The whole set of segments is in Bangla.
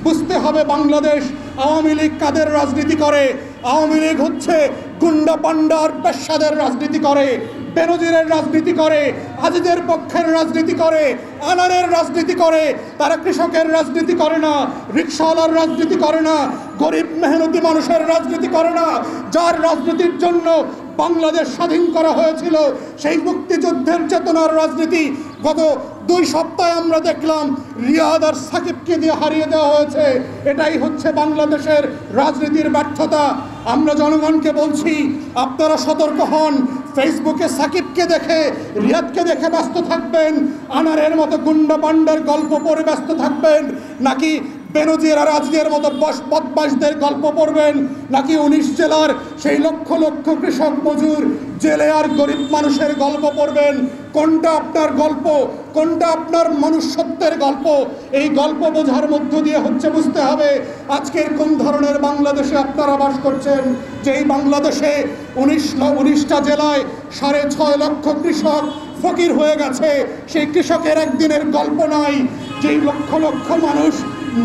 বুঝতে হবে বাংলাদেশ আওয়ামী লীগ কাদের রাজনীতি করে। আওয়ামী লীগ হচ্ছে গুন্ডা পান্ডার পেশাদের রাজনীতি করে, বেনজিরের রাজনীতি করে, আজিজের পক্ষের রাজনীতি করে, আনারের রাজনীতি করে। তারা কৃষকের রাজনীতি করে না, রিকশাওয়ালার রাজনীতি করে না, গরিব মেহনতি মানুষের রাজনীতি করে না। যার রাজনীতির জন্য বাংলাদেশ স্বাধীন করা হয়েছিল, সেই মুক্তিযুদ্ধের চেতনার রাজনীতি গত 2 সপ্তাহে আমরা দেখলাম রিয়াদ আর সাকিবকে দিয়ে হারিয়ে দেওয়া হয়েছে। এটাই হচ্ছে বাংলাদেশের রাজনীতির ব্যর্থতা। আমরা জনগণকে বলছি, আপনারা সতর্ক হন। ফেসবুকে সাকিবকে দেখে, রিয়াদকে দেখে ব্যস্ত থাকবেন, আনারের মতো গুন্ডা পান্ডার গল্প পড়ে ব্যস্ত থাকবেন, নাকি বেনজির আর আজিজের মতো বদমাশদের গল্প পড়বেন, নাকি 19 জেলার সেই লক্ষ লক্ষ কৃষক মজুর, জেলে আর গরিব মানুষের গল্প পড়বেন? কোনটা আপনার গল্প, কোনটা আপনার মনুষ্যত্বের গল্প? এই গল্প বোঝার মধ্য দিয়ে হচ্ছে বুঝতে হবে আজকের কোন ধরনের বাংলাদেশে আপনারা বাস করছেন। যেই বাংলাদেশে 19টা জেলায় 6.5 লক্ষ কৃষক ফকির হয়ে গেছে, সেই কৃষকের একদিনের গল্প নাই। যেই লক্ষ লক্ষ মানুষ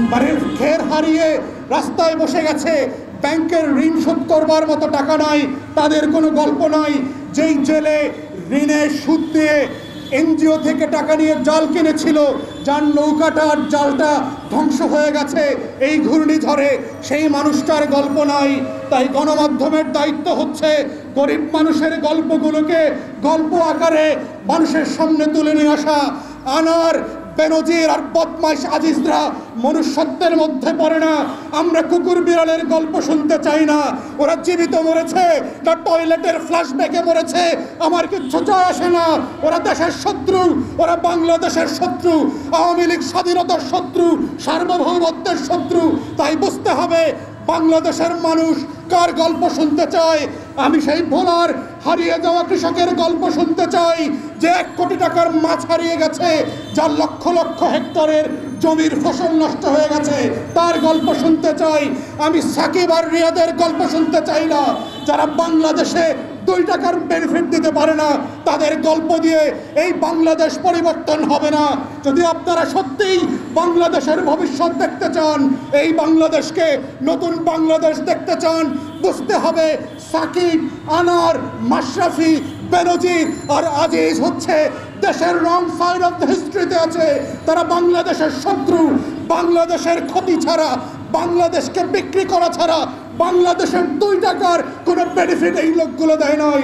ঘের হারিয়ে রাস্তায় বসে গেছে, ব্যাংকের ঋণ শোধ করবার মতো টাকা নাই, তাদের কোনো গল্প নাই। যেই জেলে ঋণের সুদ দিয়ে এনজিও থেকে টাকা নিয়ে জাল কিনেছিল, যার নৌকাটার জালটা ধ্বংস হয়ে গেছে এই ঘূর্ণিঝড়ে, সেই মানুষটার গল্প নাই। তাই গণমাধ্যমের দায়িত্ব হচ্ছে গরিব মানুষের গল্পগুলোকে গল্প আকারে মানুষের সামনে তুলে নিয়ে আসা। আনার, বেনজির আর বদমাইশ আজিজরা মনুষ্যত্বের মধ্যে পড়ে না। আমরা কুকুর বিড়ালের গল্প শুনতে চাই না। ওরা জীবিত মরেছে না টয়লেটের ফ্ল্যাশব্যাকে মরেছে, আমার কিচ্ছু যায় আসে না। ওরা দেশের শত্রু, ওরা বাংলাদেশের শত্রু, আওয়ামী লীগ স্বাধীনতার শত্রু, সার্বভৌমত্বের শত্রু। তাই বুঝতে হবে বাংলাদেশের মানুষ কার গল্প শুনতে চায়। আমি সেই ভোলার হারিয়ে যাওয়া কৃষকের গল্প শুনতে চাই, যে 1 কোটি টাকার মাছ হারিয়ে গেছে, যার লক্ষ লক্ষ হেক্টরের জমির ফসল নষ্ট হয়ে গেছে, তার গল্প শুনতে চাই। আমি সাকিব আর রিয়াদের গল্প শুনতে চাই না, যারা বাংলাদেশে 2 টাকার বেনিফিট দিতে পারে না। তাদের গল্প দিয়ে এই বাংলাদেশ পরিবর্তন হবে না। যদি আপনারা সত্যিই বাংলাদেশের ভবিষ্যৎ দেখতে চান, এই বাংলাদেশকে নতুন বাংলাদেশ দেখতে চান, বুঝতে হবে সাকিব, আনার, মাশরাফি, বেনজির আর আজিজ হচ্ছে দেশের রং সাইড অফ দ্য হিস্ট্রিতে আছে। তারা বাংলাদেশের শত্রু। বাংলাদেশের ক্ষতি ছাড়া, বাংলাদেশকে বিক্রি করা ছাড়া বাংলাদেশের 2 টাকার কোনো বেনিফিট এই লোকগুলো দেয় নয়।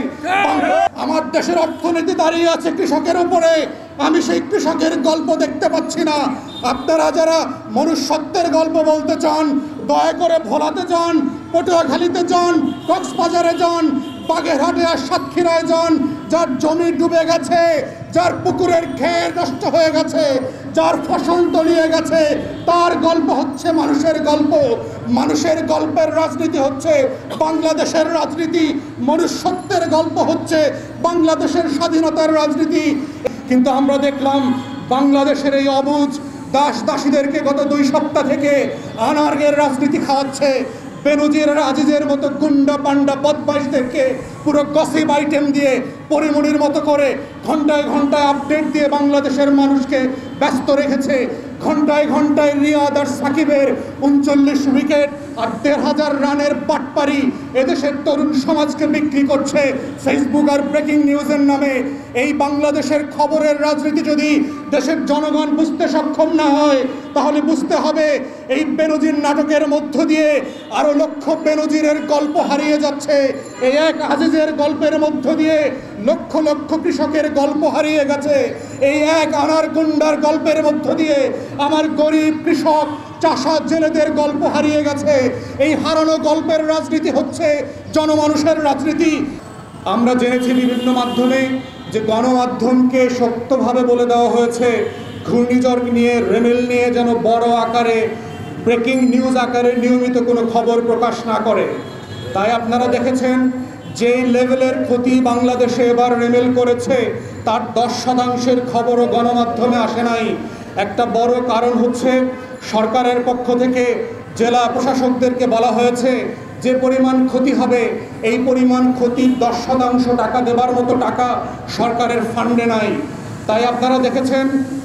আমার দেশের অর্থনীতি দাঁড়িয়ে আছে কৃষকের উপরে। আমি সেই কৃষকের গল্প দেখতে পাচ্ছি না। আপনারা যারা মনুষ্যত্বের গল্প বলতে চান, দয়া করে ভোলাতে যান, পটুয়াখালীতে যান, কক্সবাজারে যান, বাগেরহাটে আর সাতক্ষীরায় যান। যার জমি ডুবে গেছে, যার পুকুরের ঘের নষ্ট হয়ে গেছে, যার ফসল তলিয়ে গেছে, তার গল্প হচ্ছে মানুষের গল্প। মানুষের গল্পের রাজনীতি হচ্ছে বাংলাদেশের রাজনীতি। মনুষ্যত্বের গল্প হচ্ছে বাংলাদেশের স্বাধীনতার রাজনীতি। কিন্তু আমরা দেখলাম বাংলাদেশের এই অবুঝ দাস দাসীদেরকে গত 2 সপ্তাহ থেকে আনারগের রাজনীতি খাওয়াচ্ছে। বেনজির আর আজিজের মতো গুন্ডা পান্ডা বদমাইশদেরকে পুরো গসিপ আইটেম দিয়ে পরিমণির মতো করে ঘন্টায় ঘন্টায় আপডেট দিয়ে বাংলাদেশের মানুষকে ব্যস্ত রেখেছে। ঘন্টায় ঘন্টায় রিয়াদ আর সাকিবের 39 উইকেট আর 1,500 রানের পাটপারি এদেশের তরুণ সমাজকে বিক্রি করছে ফেসবুক আর ব্রেকিং নিউজের নামে। এই বাংলাদেশের খবরের রাজনীতি যদি দেশের জনগণ বুঝতে সক্ষম না হয়, তাহলে বুঝতে হবে এই বেনজির নাটকের মধ্য দিয়ে আরও লক্ষ বেনজিরের গল্প হারিয়ে যাচ্ছে। এই এক আজিজের গল্পের মধ্য দিয়ে লক্ষ লক্ষ কৃষকের গল্প হারিয়ে গেছে। এই এক আনার গুন্ডার গল্পের মধ্য দিয়ে আমার গরিব কৃষক, চাষা, জেলেদের গল্প হারিয়ে গেছে। এই হারানো গল্পের রাজনীতি হচ্ছে জনমানুষের রাজনীতি। আমরা জেনেছি বিভিন্ন মাধ্যমে যে গণমাধ্যমকে শক্তভাবে বলে দেওয়া হয়েছে ঘূর্ণিঝড় নিয়ে, রেমেল নিয়ে যেন বড় আকারে ব্রেকিং নিউজ আকারে নিয়মিত কোনো খবর প্রকাশ না করে। তাই আপনারা দেখেছেন যে লেভেলের ক্ষতি বাংলাদেশে এবার রেমেল করেছে, তার 10% খবরও গণমাধ্যমে আসে নাই। একটা বড় কারণ হচ্ছে সরকারের পক্ষ থেকে জেলা প্রশাসকদেরকে বলা হয়েছে যে পরিমাণ ক্ষতি হবে, এই পরিমাণ ক্ষতির 10% টাকা দেবার মতো টাকা সরকারের ফান্ডে নাই। তাই আপনারা দেখেছেন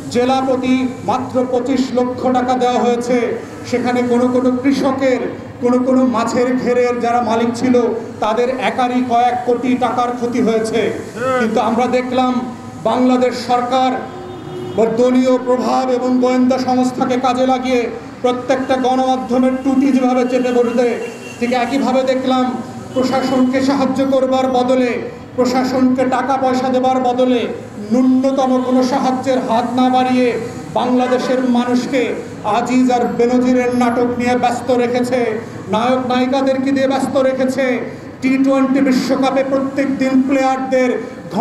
জেলা প্রতি মাত্র 25 লক্ষ টাকা দেওয়া হয়েছে। সেখানে কোনো কৃষকের, কোনো মাছের ঘেরের যারা মালিক ছিল তাদের একারই কয়েক কোটি টাকার ক্ষতি হয়েছে। কিন্তু আমরা দেখলাম বাংলাদেশ সরকার দলীয় প্রভাব এবং গোয়েন্দা সংস্থাকে কাজে লাগিয়ে প্রত্যেকটা গণমাধ্যমের ত্রুটি যেভাবে চেপে বসে, ঠিক একইভাবে দেখলাম প্রশাসনকে সাহায্য করবার বদলে, প্রশাসনকে টাকা পয়সা দেবার বদলে ন্যূনতম কোনো সাহায্যের হাত না বাড়িয়ে বাংলাদেশের মানুষকে আজিজ আর বেনজিরের নাটক নিয়ে ব্যস্ত রেখেছে, নায়ক নায়িকাদেরকে দিয়ে ব্যস্ত রেখেছে। টি-20 বিশ্বকাপে প্রত্যেক দিন প্লেয়ারদের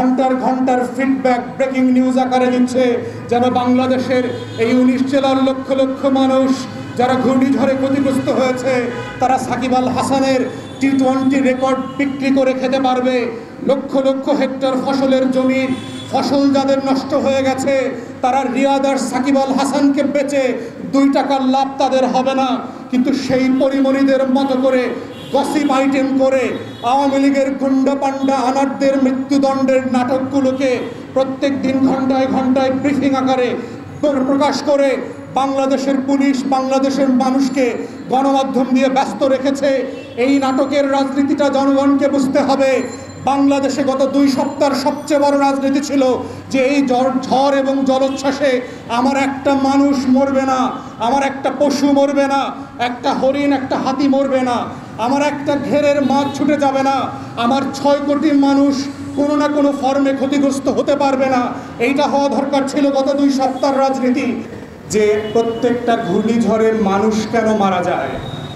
ঘন্টার ফিডব্যাক ব্রেকিং নিউজ আকারে দিচ্ছে, যেন বাংলাদেশের এই 19 জেলার লক্ষ লক্ষ মানুষ যারা ঘূর্ণিঝড়ে ক্ষতিগ্রস্ত হয়েছে তারা সাকিব আল হাসানের টি-20 রেকর্ড বিক্রি করে খেতে পারবে। লক্ষ লক্ষ হেক্টর ফসলের জমির ফসল যাদের নষ্ট হয়ে গেছে তারা রিয়াদ আর সাকিব আল হাসানকে বেচে 2 টাকার লাভ তাদের হবে না। কিন্তু সেই পরিমণিদের মতো করে গসিপ আইটেম করে আওয়ামী লীগের গুন্ডা পান্ডা আনারদের মৃত্যুদণ্ডের নাটকগুলোকে প্রত্যেক দিন ঘন্টায় ব্রিফিং আকারে প্রকাশ করে বাংলাদেশের পুলিশ বাংলাদেশের মানুষকে গণমাধ্যম দিয়ে ব্যস্ত রেখেছে। এই নাটকের রাজনীতিটা জনগণকে বুঝতে হবে। বাংলাদেশে গত 2 সপ্তাহের সবচেয়ে বড় রাজনীতি ছিল যে এই ঝড় এবং জলোচ্ছ্বাসে আমার একটা মানুষ মরবে না, আমার একটা পশু মরবে না, একটা হরিণ একটা হাতি মরবে না, আমার একটা ঘেরের মাছ ছুটে যাবে না, আমার 6 কোটি মানুষ কোনো না কোনো ফর্মে ক্ষতিগ্রস্ত হতে পারবে না। এইটা হওয়া দরকার ছিল গত 2 সপ্তাহের রাজনীতি। যে প্রত্যেকটা ঘূর্ণিঝড়ের মানুষ কেন মারা যায়,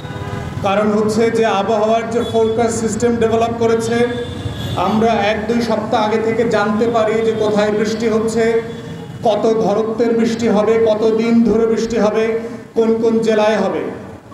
কারণ হচ্ছে যে আবহাওয়ার যে ফোরকাস্ট সিস্টেম ডেভেলপ করেছে, আমরা 1-2 সপ্তাহ আগে থেকে জানতে পারি যে কোথায় বৃষ্টি হচ্ছে, কত ঘনত্বের বৃষ্টি হবে, কত দিন ধরে বৃষ্টি হবে, কোন জেলায় হবে।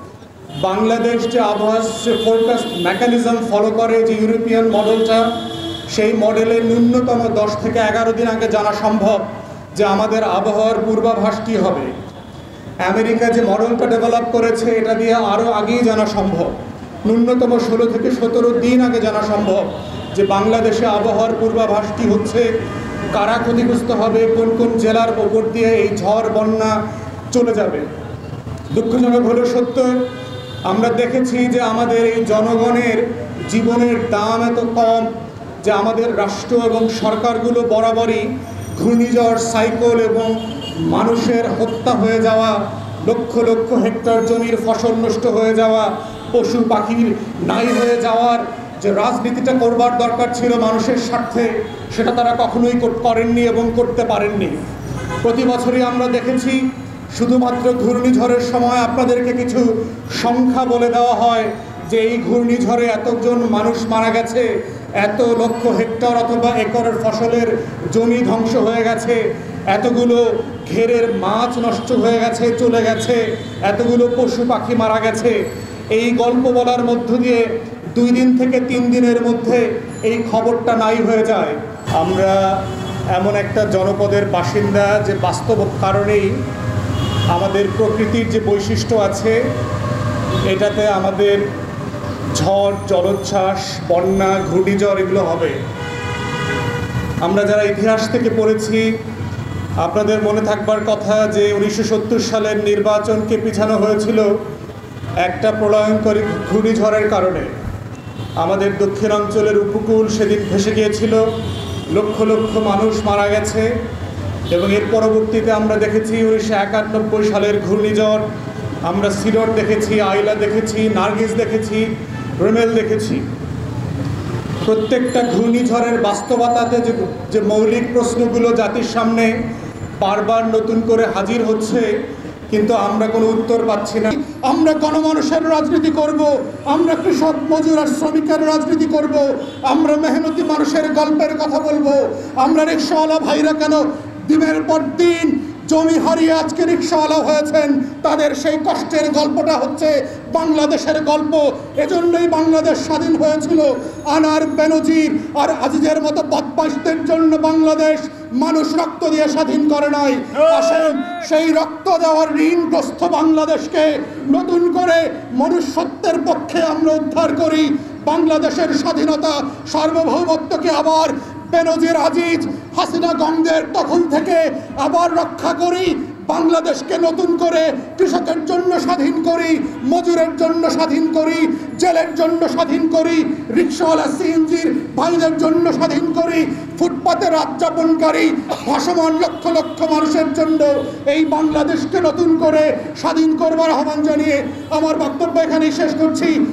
বাংলাদেশ যে আবহাওয়ার যে ফোরকাস্ট মেকানিজম ফলো করে, যে ইউরোপিয়ান মডেলটা, সেই মডেলের ন্যূনতম 10 থেকে 11 দিন আগে জানা সম্ভব যে আমাদের আবহাওয়ার পূর্বাভাস কী হবে। আমেরিকা যে মডেলটা ডেভেলপ করেছে এটা দিয়ে আরও আগেই জানা সম্ভব, ন্যূনতম 16 থেকে 17 দিন আগে জানা সম্ভব যে বাংলাদেশে আবহাওয়ার পূর্বাভাস কী হচ্ছে, কারা ক্ষতিগ্রস্ত হবে, কোন জেলার ওপর দিয়ে এই ঝড় বন্যা চলে যাবে। দুঃখজনক হলো সত্য, আমরা দেখেছি যে আমাদের এই জনগণের জীবনের দাম এত কম যে আমাদের রাষ্ট্র এবং সরকারগুলো বরাবরই ঘূর্ণিঝড়, সাইক্লোন এবং মানুষের হত্যা হয়ে যাওয়া, লক্ষ লক্ষ হেক্টর জমির ফসল নষ্ট হয়ে যাওয়া, পশু পাখির নাই হয়ে যাওয়ার যে রাজনীতিটা করবার দরকার ছিল মানুষের স্বার্থে, সেটা তারা কখনোই করেননি এবং করতে পারেননি। প্রতি বছরই আমরা দেখেছি শুধুমাত্র ঘূর্ণিঝড়ের সময় আপনাদেরকে কিছু সংখ্যা বলে দেওয়া হয় যে এই ঘূর্ণিঝড়ে এতজন মানুষ মারা গেছে, এত লক্ষ হেক্টর অথবা একরের ফসলের জমি ধ্বংস হয়ে গেছে, এতগুলো ঘেরের মাছ নষ্ট হয়ে গেছে, চলে গেছে, এতগুলো পশু পাখি মারা গেছে। এই গল্প বলার মধ্য দিয়ে 2 দিন থেকে 3 দিনের মধ্যে এই খবরটা নাই হয়ে যায়। আমরা এমন একটা জনপদের বাসিন্দা যে বাস্তব কারণেই আমাদের প্রকৃতির যে বৈশিষ্ট্য আছে এটাতে আমাদের ঝড়, জলোচ্ছ্বাস, বন্যা, ঘূর্ণিঝড় এগুলো হবে। আমরা যারা ইতিহাস থেকে পড়েছি আপনাদের মনে থাকবার কথা যে 1970 সালের নির্বাচনকে পিছানো হয়েছিল একটা প্রলয়ঙ্করী ঘূর্ণিঝড়ের কারণে। আমাদের দক্ষিণাঞ্চলের উপকূল সেদিন ভেসে গিয়েছিল, লক্ষ লক্ষ মানুষ মারা গেছে। এবং এর পরবর্তীতে আমরা দেখেছি 1991 সালের ঘূর্ণিঝড়, আমরা সিডর দেখেছি, আইলা দেখেছি, নার্গিস দেখেছি, রেমেল দেখেছি। প্রত্যেকটা ঘূর্ণিঝড়ের বাস্তবতাতে যে মৌলিক প্রশ্নগুলো জাতির সামনে বারবার নতুন করে হাজির হচ্ছে, কিন্তু আমরা কোনো উত্তর পাচ্ছি না। আমরা গণমানুষের রাজনীতি করব, আমরা কৃষক, মজুর আর শ্রমিকের রাজনীতি করব, আমরা মেহনতি মানুষের গল্পের কথা বলবো। আমরা রিক্সাওয়ালা ভাইরা কেন দিনের পর দিন জমি হারিয়ে আজকে রিক্সাওয়ালা হয়েছেন, তাদের সেই কষ্টের গল্পটা হচ্ছে বাংলাদেশের গল্প। এজন্যই বাংলাদেশ স্বাধীন হয়েছিল। আনার, বেনজির আর আজিজের মতো বদমাইশদের জন্য বাংলাদেশ মানুষ রক্ত দিয়ে স্বাধীন করে নাই। আসেন সেই রক্ত দেওয়ার ঋণগ্রস্ত বাংলাদেশকে নতুন করে মনুষ্যত্বের পক্ষে আমরা উদ্ধার করি। বাংলাদেশের স্বাধীনতা, সার্বভৌমত্বকে আবার বেনজির আজিজ হাসিনা গঙ্গের দখল থেকে আবার রক্ষা করি, বাংলাদেশকে নতুন করে কৃষকের জন্য স্বাধীন করি, মজুরের জন্য স্বাধীন করি, জেলের জন্য স্বাধীন করি, রিক্সাওয়ালা সিএনজির ভাইদের জন্য স্বাধীন করি, ফুটপাতে রাত যাপনকারী ভাসমান লক্ষ লক্ষ মানুষের জন্য এই বাংলাদেশকে নতুন করে স্বাধীন করবার আহ্বান জানিয়ে আমার বক্তব্য এখানেই শেষ করছি।